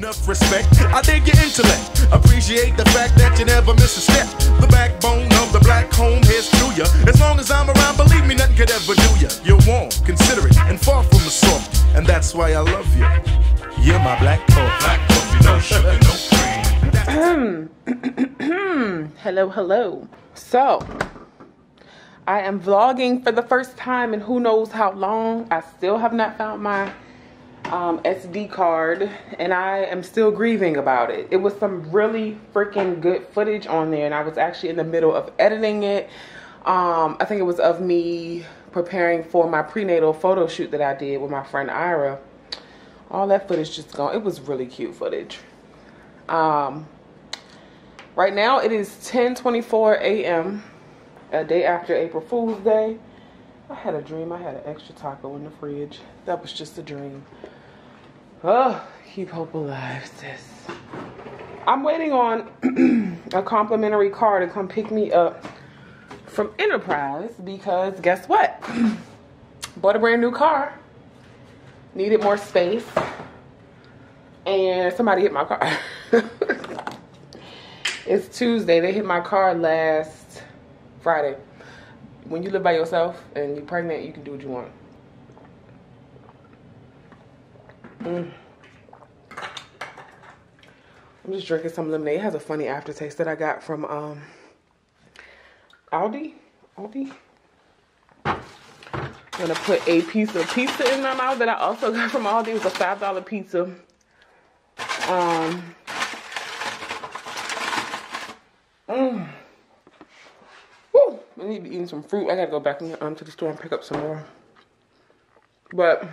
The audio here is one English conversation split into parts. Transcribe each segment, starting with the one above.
Enough respect, I dig your intellect. Appreciate the fact that you never miss a step. The backbone of the black home, here's to ya. As long as I'm around, believe me, nothing could ever do ya. You're warm, considerate, and far from the soft. And that's why I love you. You're my black coffee. Black coffee, no sugar, no cream. Hello, hello. So, I am vlogging for the first time in who knows how long. I still have not found my SD card, and I am still grieving about it. It was some really freaking good footage on there, and I was actually in the middle of editing it. I think it was of me preparing for my prenatal photo shoot that I did with my friend Ira. All that footage just gone. It was really cute footage. Right now it is 10:24 a.m. a day after April Fool's Day. I had a dream I had an extra taco in the fridge. That was just a dream. Oh, keep hope alive, sis. I'm waiting on a complimentary car to come pick me up from Enterprise because guess what? Bought a brand new car. Needed more space. And somebody hit my car. It's Tuesday. They hit my car last Friday. When you live by yourself and you're pregnant, you can do what you want. I'm just drinking some lemonade. It has a funny aftertaste that I got from Aldi. I'm gonna put a piece of pizza in my mouth that I also got from Aldi. It was a $5 pizza. Woo! I need to be eating some fruit. I gotta go back to the store and pick up some more. But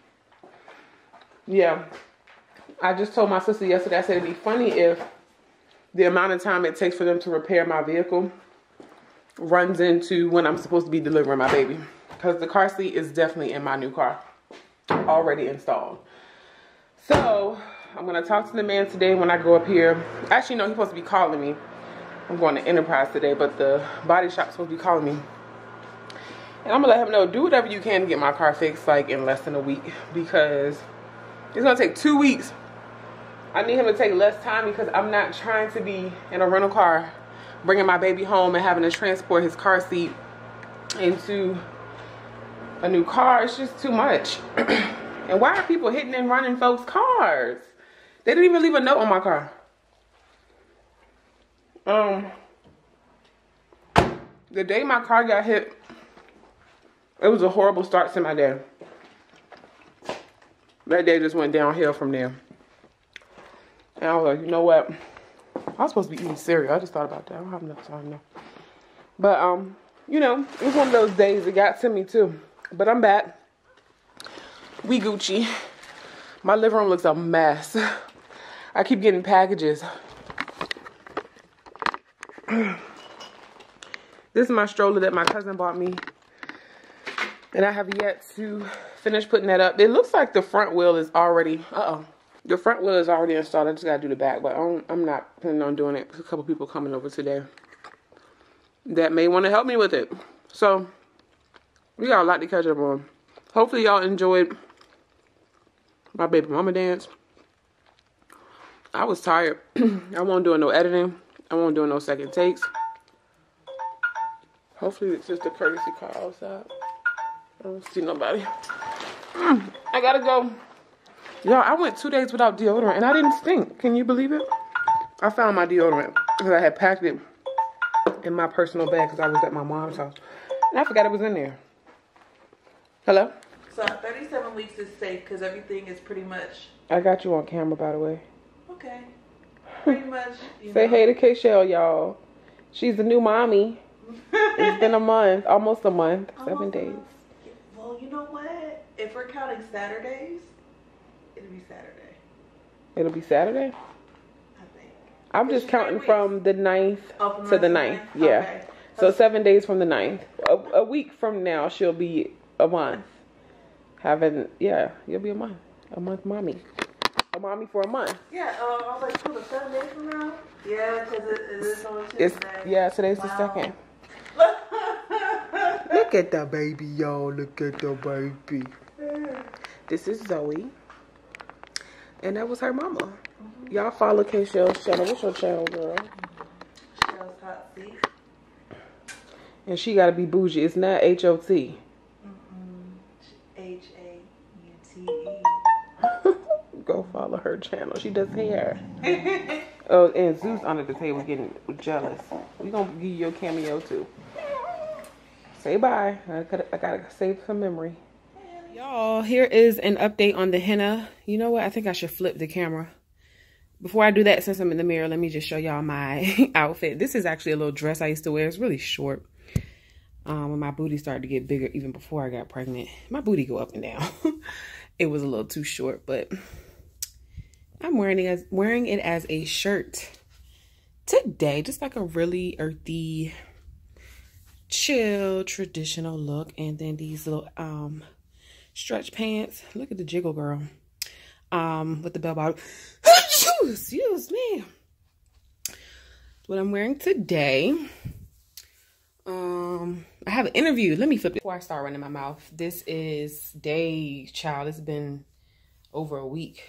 yeah, I just told my sister yesterday, I said it'd be funny if the amount of time it takes for them to repair my vehicle runs into when I'm supposed to be delivering my baby. Because the car seat is definitely in my new car, already installed. So I'm going to talk to the man today when I go up here. Actually, no, he's supposed to be calling me. I'm going to Enterprise today, but the body shop's supposed to be calling me. And I'm going to let him know, do whatever you can to get my car fixed like in less than a week. Because it's going to take 2 weeks. I need him to take less time because I'm not trying to be in a rental car, bringing my baby home and having to transport his car seat into a new car. It's just too much. And why are people hitting and running folks' cars? They didn't even leave a note on my car. The day my car got hit, it was a horrible start to my day. That day just went downhill from there. And I was like, you know what? I was supposed to be eating cereal. I just thought about that. I don't have enough time now. But, you know, it was one of those days. It got to me, too. But I'm back. We Gucci. My living room looks a mess. I keep getting packages. This is my stroller that my cousin bought me. And I have yet to finish putting that up. It looks like the front wheel is already... The front wheel is already installed. I just got to do the back. But I'm not planning on doing it. There's a couple people coming over today that may want to help me with it. So, we got a lot to catch up on. Hopefully y'all enjoyed my baby mama dance. I was tired. I wasn't doing no editing. I wasn't doing no second takes. Hopefully it's just a courtesy car outside. I don't see nobody. I gotta go. Y'all, I went 2 days without deodorant and I didn't stink. Can you believe it? I found my deodorant because I had packed it in my personal bag because I was at my mom's house. And I forgot it was in there. Hello? So 37 weeks is safe because everything is pretty much... I got you on camera, by the way. Okay. Pretty much. Say hey to K-Shell, y'all. She's the new mommy. It's been a month. Almost a month. 7 days. Well, you know what? If we're counting Saturdays, it'll be Saturday. It'll be Saturday? I think. I'm just counting from the 9th to the 9th. Yeah. Okay. So 7 days from the 9th. A week from now, she'll be a month. You'll be a month. A month mommy. A mommy for a month. Yeah, I was like, cool, 7 days from now? Yeah, because it is on Tuesday. Today's the 2nd. Look at the baby, y'all. Look at the baby. This is Zoe. And that was her mama. Y'all follow K-Shell's channel. What's your channel, girl? Shell's Hot Seat. And she gotta be bougie. It's not H-O-T. H-A-U-T-E. Go follow her channel. She does hair. Oh, and Zeus under the table getting jealous. We gonna give you your cameo too. Say bye. I gotta save some memory. Y'all, here is an update on the henna. You know what? I think I should flip the camera. Before I do that, since I'm in the mirror, let me just show y'all my outfit. This is actually a little dress I used to wear. It's really short. When my booty started to get bigger, even before I got pregnant. My booty go up and down. It was a little too short, but I'm wearing it as a shirt today. Just like a really earthy, chill, traditional look. And then these little stretch pants. Look at the jiggle girl. With the bell bottom. Excuse me. What I'm wearing today. I have an interview. Let me flip it before I start running my mouth. This is child. It's been over a week.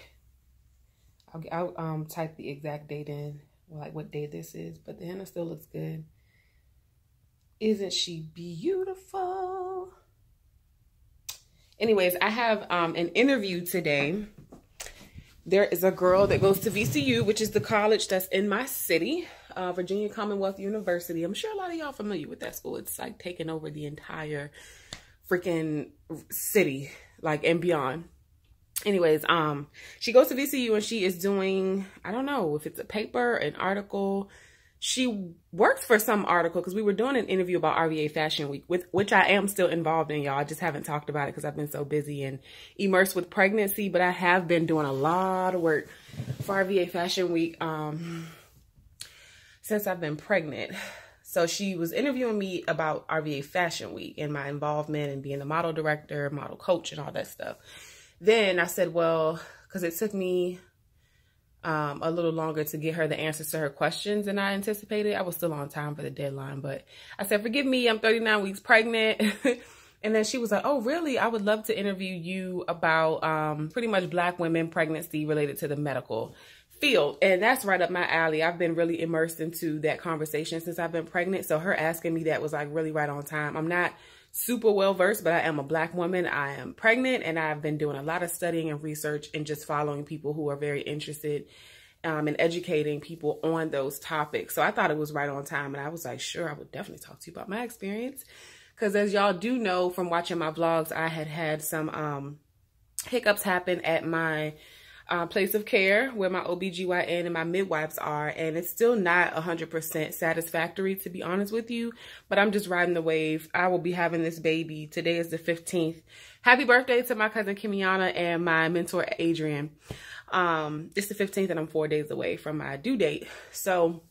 I'll type the exact date in, like what day this is, but the henna still looks good. Isn't she beautiful? Anyways, I have an interview today. There is a girl that goes to VCU, which is the college that's in my city, Virginia Commonwealth University. I'm sure a lot of y'all are familiar with that school. It's like taking over the entire freaking city, like, and beyond. Anyways, she goes to VCU and she is doing, I don't know if it's a paper, an article. She works for some article because we were doing an interview about RVA Fashion Week, which I am still involved in, y'all. I just haven't talked about it because I've been so busy and immersed with pregnancy. But I have been doing a lot of work for RVA Fashion Week since I've been pregnant. So she was interviewing me about RVA Fashion Week and my involvement and being the model director, model coach, and all that stuff. Then I said, well, because it took me a little longer to get her the answers to her questions than I anticipated. I was still on time for the deadline, but I said, forgive me, I'm 39 weeks pregnant. And then she was like, oh, really? I would love to interview you about pretty much Black women pregnancy related to the medical field. And that's right up my alley. I've been really immersed into that conversation since I've been pregnant. So her asking me that was like really right on time. I'm not super well versed, but I am a Black woman. I am pregnant and I've been doing a lot of studying and research and just following people who are very interested in educating people on those topics. So I thought it was right on time. And I was like, sure, I would definitely talk to you about my experience. Because as y'all do know from watching my vlogs, I had some hiccups happen at my place of care where my OBGYN and my midwives are, and it's still not 100% satisfactory, to be honest with you, but I'm just riding the wave. I will be having this baby. Today is the 15th. Happy birthday to my cousin Kimiana and my mentor Adrian. It's the 15th and I'm 4 days away from my due date, so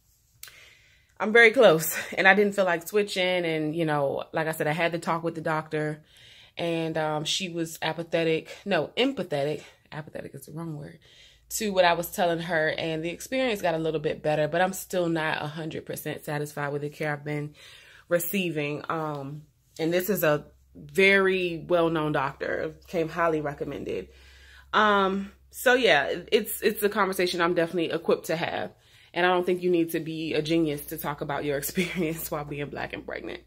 I'm very close, and I didn't feel like switching. And you know, like I said, I had to talk with the doctor, and she was empathetic. Apathetic is the wrong word, to what I was telling her, and the experience got a little bit better, but I'm still not 100% satisfied with the care I've been receiving. And this is a very well-known doctor, came highly recommended. So yeah, it's a conversation I'm definitely equipped to have, and I don't think you need to be a genius to talk about your experience while being Black and pregnant.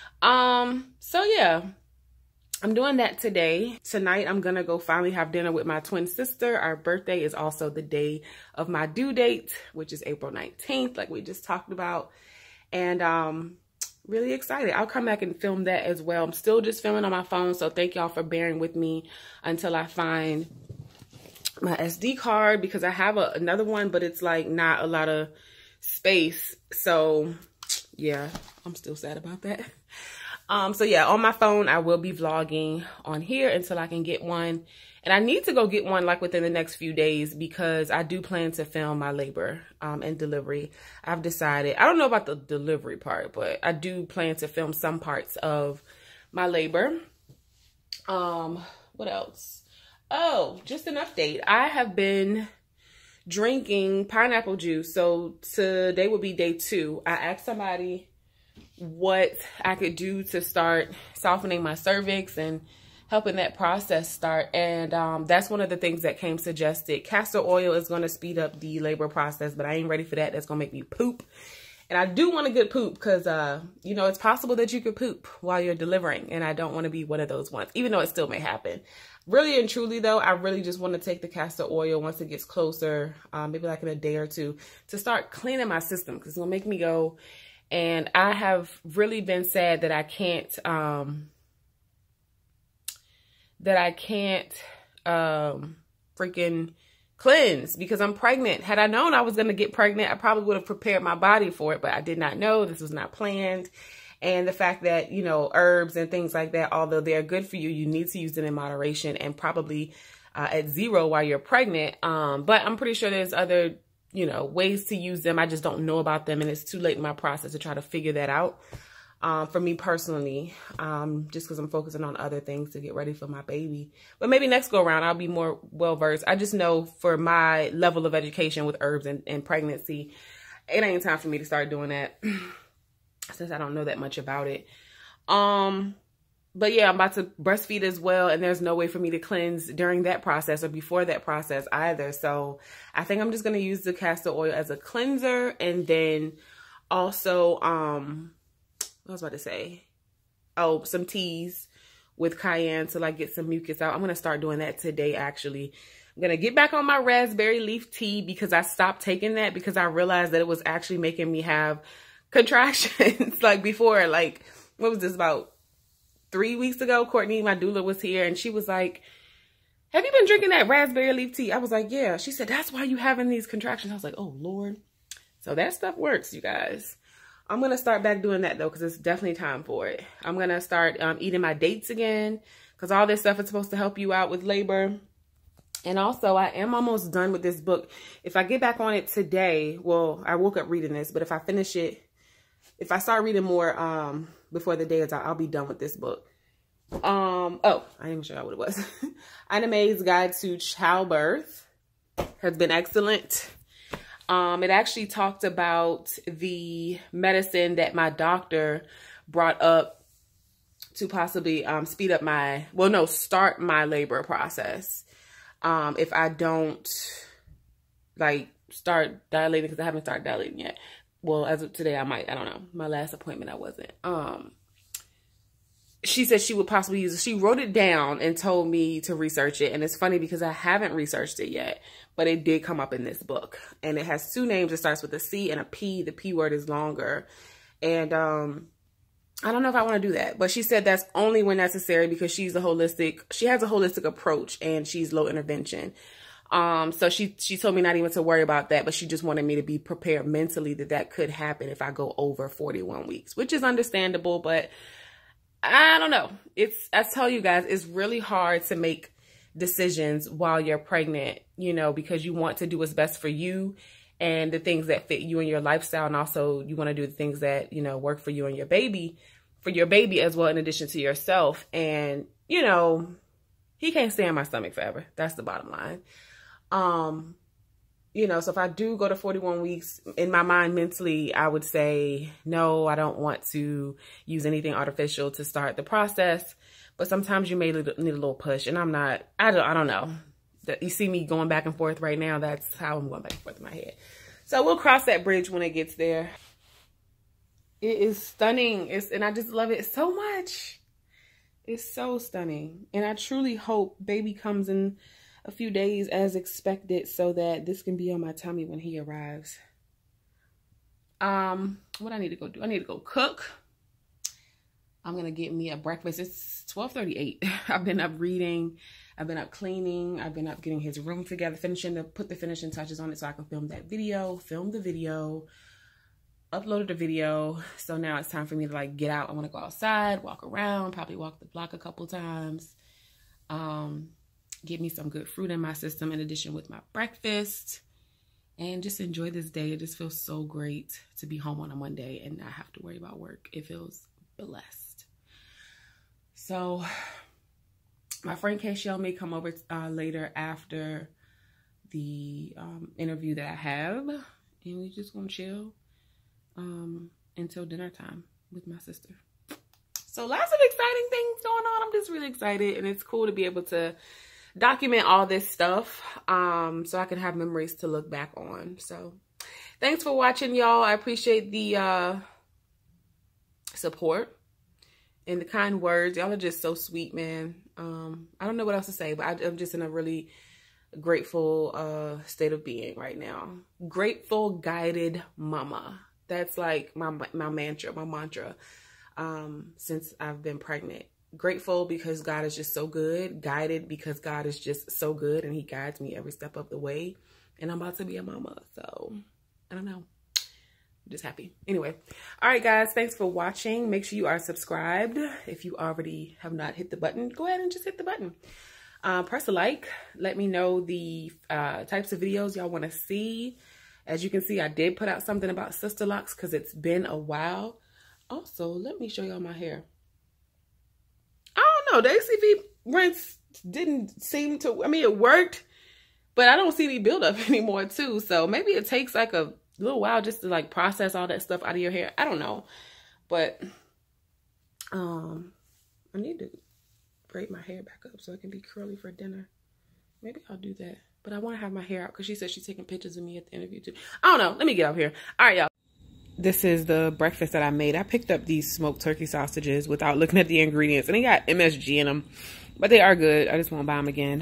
So yeah, I'm doing that today. Tonight, I'm gonna go finally have dinner with my twin sister. Our birthday is also the day of my due date, which is April 19th, like we just talked about. And really excited. I'll come back and film that as well. I'm still just filming on my phone, so thank y'all for bearing with me until I find my SD card, because I have another one, but it's like not a lot of space. So yeah, I'm still sad about that. So yeah, on my phone, I will be vlogging on here until I can get one. And I need to go get one like within the next few days, because I do plan to film my labor and delivery. I've decided, I don't know about the delivery part, but I do plan to film some parts of my labor. What else? Oh, just an update. I have been drinking pineapple juice. So today will be day 2. I asked somebody what I could do to start softening my cervix and helping that process start. And that's one of the things that came suggested. Castor oil is going to speed up the labor process, but I ain't ready for that. That's going to make me poop. And I do want a good poop because, you know, it's possible that you could poop while you're delivering. And I don't want to be one of those ones, even though it still may happen. Really and truly, though, I really just want to take the castor oil once it gets closer, maybe like in a day or two, to start cleaning my system because it's going to make me go. And I have really been sad that I can't, freaking cleanse because I'm pregnant. Had I known I was going to get pregnant, I probably would have prepared my body for it, but I did not know. This was not planned. And the fact that, you know, herbs and things like that, although they're good for you, you need to use them in moderation and probably at zero while you're pregnant. But I'm pretty sure there's other, you know, ways to use them. I just don't know about them, and it's too late in my process to try to figure that out. For me personally, just because I'm focusing on other things to get ready for my baby. But maybe next go around, I'll be more well-versed. I just know for my level of education with herbs and pregnancy, it ain't time for me to start doing that since I don't know that much about it. But yeah, I'm about to breastfeed as well, and there's no way for me to cleanse during that process or before that process either. So I think I'm just going to use the castor oil as a cleanser, and then also, I was about to say, oh, some teas with cayenne to like get some mucus out. I'm going to start doing that today, actually. I'm going to get back on my raspberry leaf tea because I stopped taking that because I realized that it was actually making me have contractions. Like before, like, what was this, about 3 weeks ago? Courtney, my doula, was here and she was like, have you been drinking that raspberry leaf tea? I was like, yeah. She said, that's why you having these contractions. I was like, oh, Lord. So that stuff works, you guys. I'm going to start back doing that, though, because it's definitely time for it. I'm going to start eating my dates again because all this stuff is supposed to help you out with labor. And also, I am almost done with this book. If I get back on it today, well, I woke up reading this, but if I finish it, if I start reading more before the day is out, I'll be done with this book. Oh, I didn't even show you what it was. Ina May's Guide to Childbirth has been excellent. It actually talked about the medicine that my doctor brought up to possibly speed up my, well, no, start my labor process. If I don't like start dilating, because I haven't started dilating yet. Well, as of today, I might, I don't know. My last appointment, I wasn't. She said she would possibly use it. She wrote it down and told me to research it. And it's funny because I haven't researched it yet, but it did come up in this book. And it has two names. It starts with a C and a P. The P word is longer. And I don't know if I want to do that. But she said that's only when necessary because she has a holistic approach and she's low intervention. So she told me not even to worry about that, but she just wanted me to be prepared mentally that that could happen if I go over 41 weeks, which is understandable, but I don't know. I tell you guys, it's really hard to make decisions while you're pregnant, you know, because you want to do what's best for you and the things that fit you and your lifestyle. And also you want to do the things that, you know, work for you and your baby, as well, in addition to yourself. And, you know, he can't stay in my stomach forever. That's the bottom line. You know, so if I do go to 41 weeks, in my mind mentally, I would say, no, I don't want to use anything artificial to start the process. But sometimes you may need a little push. And I don't know. You see me going back and forth right now. That's how I'm going back and forth in my head. So we'll cross that bridge when it gets there. It is stunning. And I just love it so much. It's so stunning. And I truly hope baby comes in a few days as expected so that this can be on my tummy when he arrives. What I need to go do? I need to go cook. I'm going to get me a breakfast. It's 12:38. I've been up reading. I've been up cleaning. I've been up getting his room together, put the finishing touches on it so I can film the video, uploaded the video. So now it's time for me to like get out. I want to go outside, walk around, probably walk the block a couple times. Get me some good fruit in my system in addition with my breakfast and just enjoy this day. It just feels so great to be home on a Monday and not have to worry about work. It feels blessed. So my friend Kayshell may come over later after the interview that I have, and we just gonna chill until dinner time with my sister. So lots of exciting things going on. I'm just really excited, and it's cool to be able to document all this stuff so I can have memories to look back on. So thanks for watching, y'all. I appreciate the support and the kind words. Y'all are just so sweet, man. I don't know what else to say, but I'm just in a really grateful state of being right now. Grateful, guided mama. That's like my mantra since I've been pregnant. Grateful because God is just so good. Guided because God is just so good, and he guides me every step of the way. And I'm about to be a mama, so I don't know. I'm just happy. Anyway, all right, guys, thanks for watching. Make sure you are subscribed. If you already have not hit the button, go ahead and just hit the button. Press a like. Let me know the types of videos y'all want to see. As you can see, I did put out something about sister locks because it's been a while. Also, let me show y'all my hair. I don't know. The HCV rinse didn't seem to, I mean, it worked, but I don't see any buildup anymore too. So maybe it takes like a little while just to like process all that stuff out of your hair. I don't know. But I need to braid my hair back up so it can be curly for dinner. Maybe I'll do that. But I want to have my hair out because she said she's taking pictures of me at the interview too. I don't know. Let me get up here. All right, y'all. This is the breakfast that I made. I picked up these smoked turkey sausages without looking at the ingredients. And they got MSG in them. But they are good. I just won't buy them again.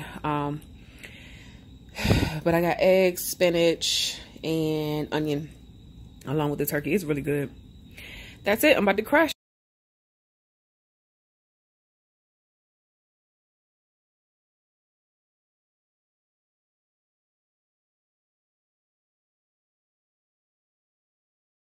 But I got eggs, spinach, and onion along with the turkey. It's really good. That's it. I'm about to crush.